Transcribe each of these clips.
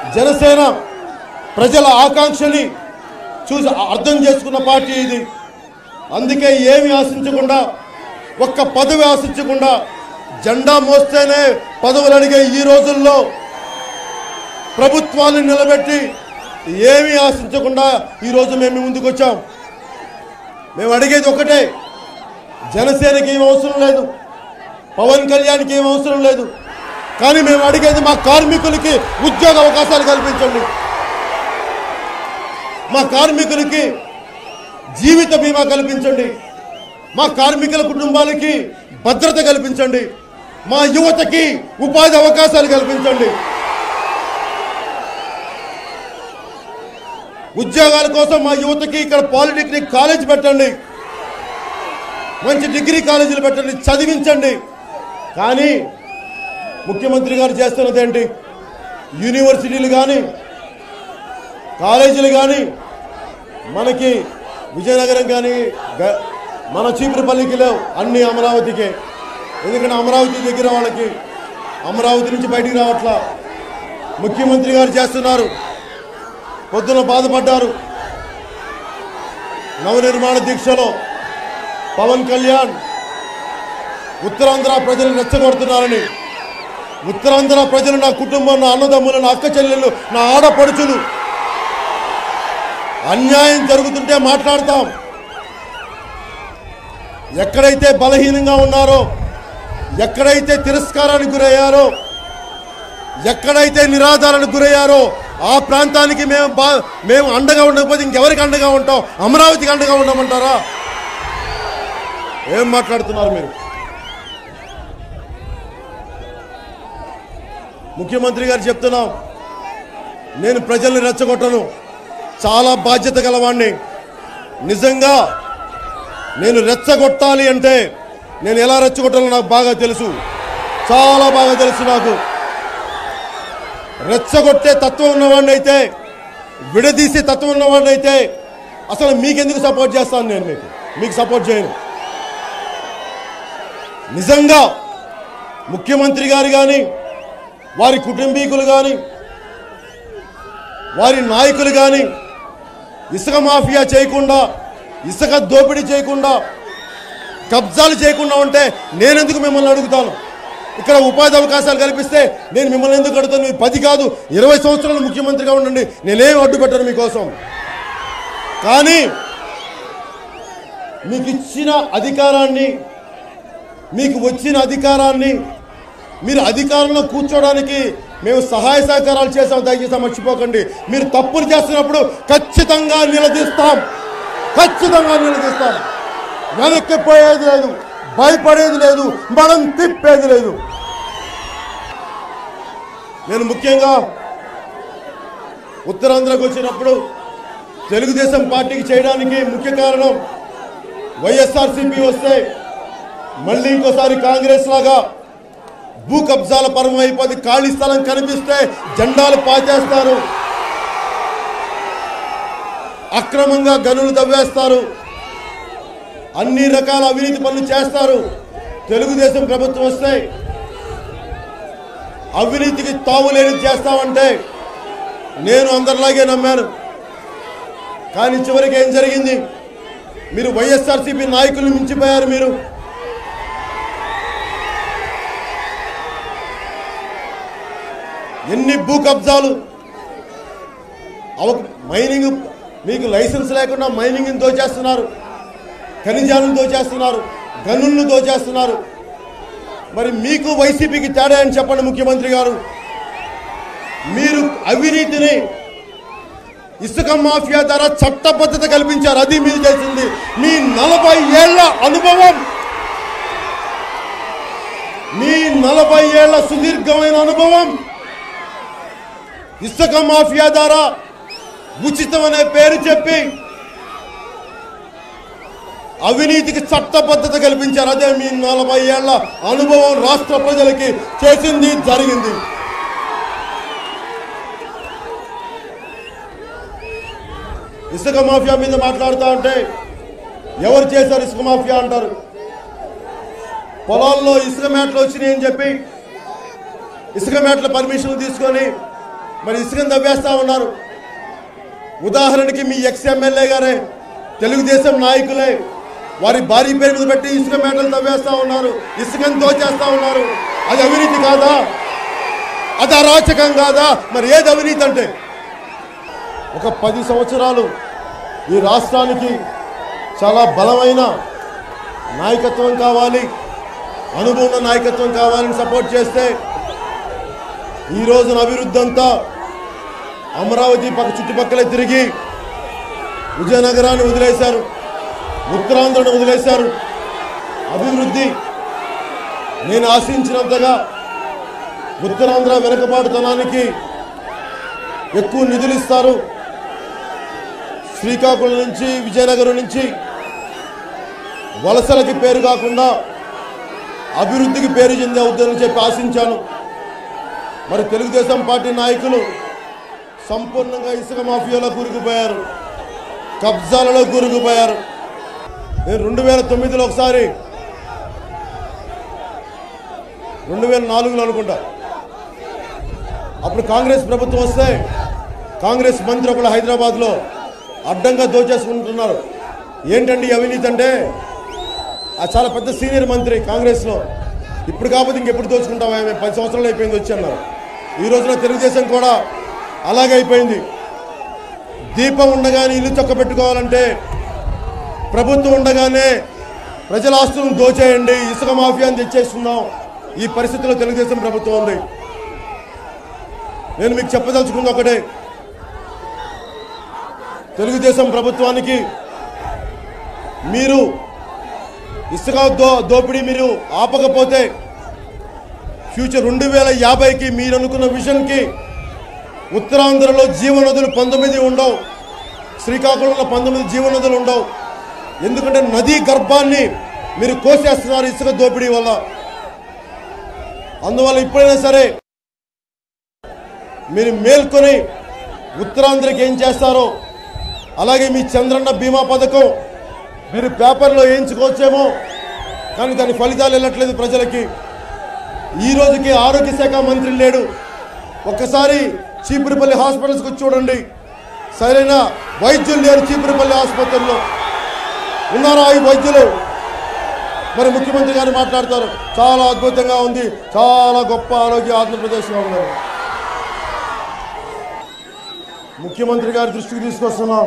జనసేన ప్రజల ఆకాంక్షని చూసి అర్థం చేసుకున్న పార్టీ ఇది. అందుకే ఏమి ఆశించకుండా, ఒక్క పదవి ఆశించకుండా, జెండా మోస్తేనే పదవులు అడిగే ఈ రోజుల్లో ప్రభుత్వాన్ని నిలబెట్టి ఏమీ ఆశించకుండా ఈరోజు మేము ముందుకు వచ్చాం. మేము అడిగేది ఒకటే, జనసేనకి ఏం అవసరం లేదు, పవన్ కళ్యాణ్కి ఏం అవసరం లేదు. కానీ మేము అడిగేది మా కార్మికులకి ఉద్యోగ అవకాశాలు కల్పించండి, మా కార్మికులకి జీవిత బీమా కల్పించండి, మా కార్మికుల కుటుంబాలకి భద్రత కల్పించండి, మా యువతకి ఉపాధి అవకాశాలు కల్పించండి. ఉద్యోగాల కోసం మా యువతకి ఇక్కడ పాలిటెక్నిక్ కాలేజ్ పెట్టండి, మంచి డిగ్రీ కాలేజీలు పెట్టండి, చదివించండి. కానీ ముఖ్యమంత్రి గారు చేస్తున్నది ఏంటి? యూనివర్సిటీలు కానీ కాలేజీలు కానీ మనకి విజయనగరం కానీ మన చీపురుపల్లికి లేవు, అన్ని అమరావతికే. ఎందుకంటే అమరావతి దగ్గర వాళ్ళకి అమరావతి నుంచి బయటికి రావట్లా. ముఖ్యమంత్రి గారు చేస్తున్నారు. పొద్దున బాధపడ్డారు, నవనిర్మాణ దీక్షలో పవన్ కళ్యాణ్ ఉత్తరాంధ్ర ప్రజలు రెచ్చగొడుతున్నారని. ఉత్తరాంధ్ర ప్రజలు నా కుటుంబం, నా అన్నదమ్ములు, నా అక్క చెల్లెళ్ళు, నా ఆడపడుచులు అన్యాయం జరుగుతుంటే మాట్లాడతాం. ఎక్కడైతే బలహీనంగా ఉన్నారో, ఎక్కడైతే తిరస్కారానికి గురయ్యారో, ఎక్కడైతే నిరాధారానికి గురయ్యారో ఆ ప్రాంతానికి మేము అండగా ఉండకపోతే ఇంకెవరికి అండగా ఉంటాం? అమరావతికి అండగా ఉండమంటారా? ఏం మాట్లాడుతున్నారు మీరు? ముఖ్యమంత్రి గారు చెప్తున్నాం, నేను ప్రజల్ని రెచ్చగొట్టను, చాలా బాధ్యత గలవాణ్ణి. నిజంగా నేను రెచ్చగొట్టాలి అంటే నేను ఎలా రెచ్చగొట్టాలో నాకు బాగా తెలుసు, చాలా బాగా తెలుసు. నాకు రెచ్చగొట్టే తత్వం ఉన్నవాడిని అయితే, విడదీసే తత్వం ఉన్నవాడిని అయితే అసలు మీకెందుకు సపోర్ట్ చేస్తాను? నేను మీకు సపోర్ట్ చేయను. నిజంగా ముఖ్యమంత్రి గారు కానీ, వారి కుటుంబీకులు కానీ, వారి నాయకులు కానీ ఇసుక మాఫియా చేయకుండా, ఇసుక దోపిడీ చేయకుండా, కబ్జాలు చేయకుండా ఉంటే నేనెందుకు మిమ్మల్ని అడుగుతాను? ఇక్కడ ఉపాధి అవకాశాలు కల్పిస్తే నేను మిమ్మల్ని ఎందుకు అడుగుతాను? మీరు 10 కాదు 20 సంవత్సరాలు ముఖ్యమంత్రిగా ఉండండి, నేనేం అడ్డుపెట్టాను మీకోసం. కానీ మీకు ఇచ్చిన అధికారాన్ని, మీకు వచ్చిన అధికారాన్ని మీరు అధికారంలో కూర్చోడానికి మేము సహాయ సహకారాలు చేసాం, దయచేసి మర్చిపోకండి. మీరు తప్పులు చేస్తున్నప్పుడు ఖచ్చితంగా నిలదీస్తాం, ఖచ్చితంగా నిలదీస్తాం. వెనక్కిపోయేది లేదు, భయపడేది లేదు, మనం తిప్పేది లేదు. నేను ముఖ్యంగా ఉత్తరాంధ్రకు వచ్చినప్పుడు తెలుగుదేశం పార్టీకి చేయడానికి ముఖ్య కారణం, వైఎస్ఆర్సీపీ వస్తే మళ్ళీ ఇంకోసారి కాంగ్రెస్ లాగా భూ కబ్జాల పరం అయిపోతే, ఖాళీ స్థలం కనిపిస్తే జెండాలు పాచేస్తారు, అక్రమంగా గనులు తవ్వేస్తారు, అన్ని రకాల అవినీతి పనులు చేస్తారు. తెలుగుదేశం ప్రభుత్వం వస్తే అవినీతికి తావులేని చేస్తామంటే నేను అందరిలాగే నమ్మాను. కానీ చివరికి ఏం జరిగింది? మీరు వైఎస్ఆర్సీపీ నాయకులను మించిపోయారు. మీరు ఎన్ని భూ కబ్జాలు, మైనింగ్, మీకు లైసెన్స్ లేకుండా మైనింగ్ని దోచేస్తున్నారు, ఖనిజాలను దోచేస్తున్నారు, గనులను దోచేస్తున్నారు. మరి మీకు వైసీపీకి తేడా అని చెప్పండి ముఖ్యమంత్రి గారు. మీరు అవినీతిని, ఇసుక మాఫియా ద్వారా చట్టబద్ధత కల్పించారు, అది మీరు చేసింది. మీ 40 ఏళ్ల అనుభవం, మీ 40 ఏళ్ల సుదీర్ఘమైన అనుభవం ఇసుక మాఫియా ద్వారా ఉచితం అనే పేరు చెప్పి అవినీతికి చట్టబద్ధత కల్పించారు. అదే మీ 40 ఏళ్ల అనుభవం రాష్ట్ర ప్రజలకి చేసింది, జరిగింది. ఇసుక మాఫియా మీద మాట్లాడుతూ ఉంటే ఎవరు చేశారు ఇసుక మాఫియా అంటారు. పొలాల్లో ఇసుక మేటలు వచ్చినాయని చెప్పి ఇసుక మేటల పర్మిషన్ తీసుకొని మరి ఇసుకను తవ్వేస్తా ఉన్నారు. ఉదాహరణకి మీ ఎక్స్ ఎమ్మెల్యే గారే, తెలుగుదేశం నాయకులే వారి భారీ పేరు మీద పెట్టి ఇసుక మేటలు తవ్వేస్తా ఉన్నారు, ఇసుకను దోచేస్తా ఉన్నారు. అది అవినీతి కాదా? అది అరాచకం కాదా? మరి ఏది అవినీతి అంటే? ఒక 10 సంవత్సరాలు ఈ రాష్ట్రానికి చాలా బలమైన నాయకత్వం కావాలి, అనుభవం నాయకత్వం కావాలని సపోర్ట్ చేస్తే ఈ రోజున అభివృద్ధి అంతా అమరావతి చుట్టుపక్కలే తిరిగి విజయనగరాన్ని వదిలేశారు, ఉత్తరాంధ్రను వదిలేశారు. అభివృద్ధి నేను ఆశించినంతగా ఉత్తరాంధ్ర వెనుకబాటుతనానికి ఎక్కువ నిధులు ఇస్తారు. శ్రీకాకుళం నుంచి విజయనగరం నుంచి వలసలకి పేరు కాకుండా అభివృద్ధికి పేరు చెందే అవుతుందని చెప్పి ఆశించాను. మరి తెలుగుదేశం పార్టీ నాయకులు సంపూర్ణంగా ఇసుక మాఫియాలో కూరుకుపోయారు, కబ్జాలలో కూరుకుపోయారు. నేను 2009లో ఒకసారి, 2004లో అనుకుంటా, అప్పుడు కాంగ్రెస్ ప్రభుత్వం వస్తే కాంగ్రెస్ మంత్రి ఒకళ్ళు హైదరాబాద్లో అడ్డంగా దోచేసుకుంటున్నారు. ఏంటండి అవినీతి అంటే? ఆ చాలా పెద్ద సీనియర్ మంత్రి కాంగ్రెస్లో, ఇప్పుడు కాకపోతే ఇంకెప్పుడు దోచుకుంటావా, 10 సంవత్సరాలు అయిపోయింది వచ్చి అన్నారు. ఈ రోజున తెలుగుదేశం కూడా అలాగే అయిపోయింది. దీపం ఉండగానే ఇల్లు చక్క పెట్టుకోవాలంటే, ప్రభుత్వం ఉండగానే ప్రజల ఆస్తులను దోచేయండి, ఇసుక మాఫియాని తెచ్చేస్తున్నాం. ఈ పరిస్థితుల్లో తెలుగుదేశం ప్రభుత్వం ఉంది. నేను మీకు చెప్పదలుచుకుంది ఒకటే, తెలుగుదేశం ప్రభుత్వానికి మీరు ఇసుక దోపిడీ మీరు ఆపకపోతే ఫ్యూచర్ 2050కి మీరు అనుకున్న విజన్కి ఉత్తరాంధ్రలో జీవనదులు 19 ఉండవు, శ్రీకాకుళంలో 19 జీవనదులు ఉండవు. ఎందుకంటే నదీ గర్భాన్ని మీరు కోసేస్తున్నారు ఇసుక దోపిడీ వల్ల. అందువల్ల ఇప్పుడైనా సరే మీరు మేల్కొని ఉత్తరాంధ్రకి ఏం చేస్తారో, అలాగే మీ చంద్రన్న బీమా పథకం మీరు పేపర్లో వేయించుకోవచ్చేమో, కానీ దాని ఫలితాలు వెళ్ళట్లేదు ప్రజలకి. ఈ రోజుకి ఆరోగ్య శాఖ మంత్రి లేడు. ఒక్కసారి చీపురుపల్లి హాస్పిటల్స్కి వచ్చి చూడండి, సరైన వైద్యులు లేరు. చీపురుపల్లి ఆసుపత్రిలో ఉన్నారా ఈ వైద్యులు? మరి ముఖ్యమంత్రి గారు మాట్లాడతారు, చాలా అద్భుతంగా ఉంది, చాలా గొప్ప ఆరోగ్య ఆంధ్రప్రదేశ్లో ఉన్నారు. ముఖ్యమంత్రి గారి దృష్టికి తీసుకొస్తున్నాం.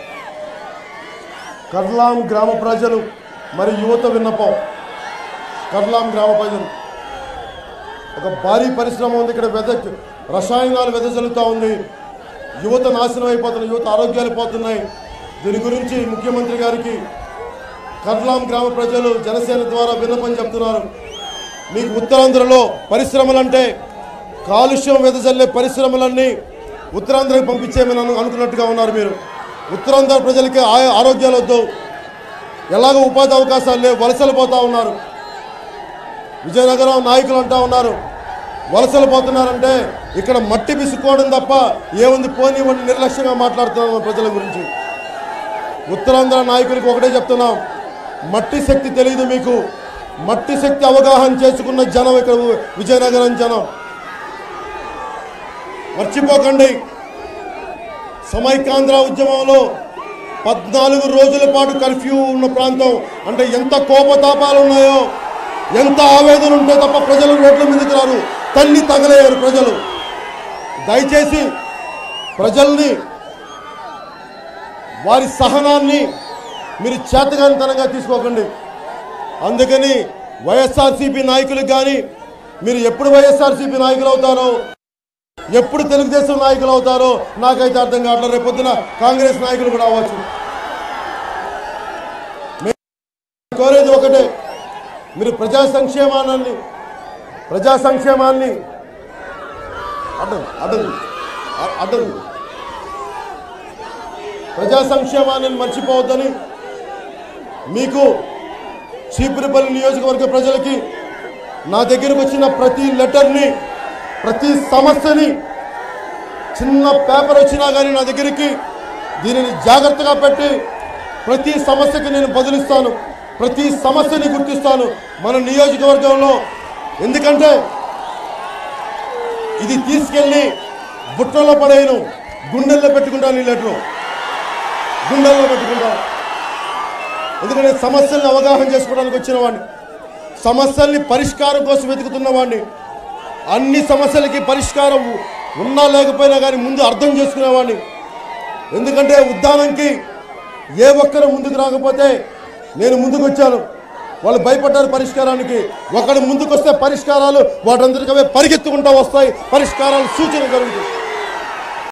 కర్లాం గ్రామ ప్రజలు మరి యువత విన్నపం. కర్లాం గ్రామ ప్రజలు, ఒక భారీ పరిశ్రమ ఉంది ఇక్కడ, రసాయనాలు వెదజల్లుతూ ఉంది, యువత నాశనం అయిపోతున్నారు, యువత ఆరోగ్యాలు పోతున్నాయి. దీని గురించి ముఖ్యమంత్రి గారికి కర్లాం గ్రామ ప్రజలు జనసేన ద్వారా విన్నపం చెప్తున్నారు. మీకు ఉత్తరాంధ్రలో పరిశ్రమలంటే కాలుష్యం వెదజల్లే పరిశ్రమలన్నీ ఉత్తరాంధ్రకి పంపించేమని అనుకున్నట్టుగా ఉన్నారు మీరు. ఉత్తరాంధ్ర ప్రజలకి ఆరోగ్యాలు వద్దు, ఎలాగో ఉపాధి అవకాశాలు లేవు, వలసలు పోతూ ఉన్నారు. విజయనగరం నాయకులు అంటూ ఉన్నారు వలసలు పోతున్నారంటే ఇక్కడ మట్టి పిసుకోవడం తప్ప ఏముంది, పోనివ్వండి, నిర్లక్ష్యంగా మాట్లాడుతున్నాం ప్రజల గురించి. ఉత్తరాంధ్ర నాయకులకు ఒకటే చెప్తున్నాం, మట్టి శక్తి తెలియదు మీకు. మట్టి శక్తి అవగాహన చేసుకున్న జనం ఇక్కడ విజయనగరం జనం. మర్చిపోకండి, సమైక్యాంధ్ర ఉద్యమంలో 14 రోజుల పాటు కర్ఫ్యూ ఉన్న ప్రాంతం అంటే ఎంత కోపతాపాలు ఉన్నాయో, ఎంత ఆవేదన ఉంటే తప్ప ప్రజలు రోడ్ల మీదకి రారు, తల్లి తగలేరు ప్రజలు. దయచేసి ప్రజల్ని, వారి సహనాన్ని మీరు చేతగానితనంగా తీసుకోకండి. అందుకని వైఎస్ఆర్సీపీ నాయకులకు కానీ, మీరు ఎప్పుడు వైఎస్ఆర్సీపీ నాయకులు అవుతారో, ఎప్పుడు తెలుగుదేశం నాయకులు అవుతారో నాకైతే అర్థం కావట్లేదు. రేపొద్దున కాంగ్రెస్ నాయకులు కూడా అవ్వచ్చు. కోరేది ఒకటే, మీరు ప్రజా సంక్షేమాన్ని ప్రజా సంక్షేమాన్ని మర్చిపోవద్దని మీకు చీపురుపల్లి నియోజకవర్గ ప్రజలకి నా దగ్గరకు వచ్చిన ప్రతి లెటర్ని, ప్రతి సమస్యని, చిన్న పేపర్ వచ్చినా కానీ నా దగ్గరికి దీనిని జాగ్రత్తగా పెట్టి ప్రతి సమస్యకి నేను బదులిస్తాను, ప్రతి సమస్యని గుర్తిస్తాను మన నియోజకవర్గంలో. ఎందుకంటే ఇది తీసుకెళ్ళి బుట్టలో పడేయను, గుండెల్లో పెట్టుకుంటాను, ఈ లెటరు గుండెల్లో పెట్టుకుంటాను. ఎందుకంటే సమస్యల్ని అవగాహన చేసుకోవడానికి వచ్చిన వాడిని, సమస్యల్ని పరిష్కారం కోసం వెతుకుతున్న వాడిని, అన్ని సమస్యలకి పరిష్కారం ఉన్నా లేకపోయినా కానీ ముందు అర్థం చేసుకునేవాడిని. ఎందుకంటే ఉద్దానంకి ఏ ఒక్కరు ముందుకు రాకపోతే నేను ముందుకు వచ్చాను. వాళ్ళు భయపడ్డారు పరిష్కారానికి. ఒకడు ముందుకు వస్తే పరిష్కారాలు వాటందరికీ పరిగెత్తుకుంటూ వస్తాయి, పరిష్కారాలు సూచన కలుగుతాయి.